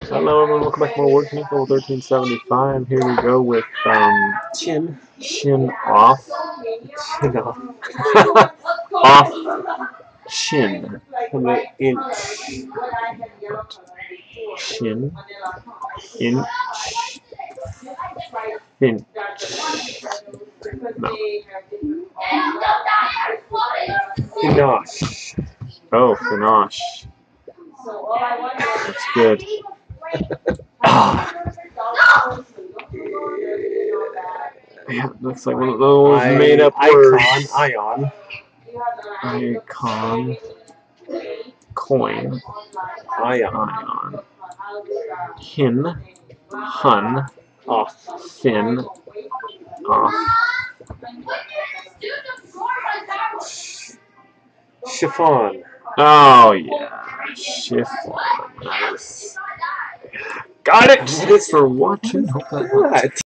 Hello everyone, welcome back to more Word Connect level 1375. Here we go with Chin. chin off. Chin off. Off chin. From the inch. Chin. Inch. Finch. No. Inosh. Oh, Finosh. That's good. Ah. Yeah, looks like one of those made up words. Ion. Icon. Coin. Ion. Hin. Hun. Off. Fin. Off. Chiffon. Oh yeah. Chiffon. Nice. Got it! Thanks for watching. Hope that helped.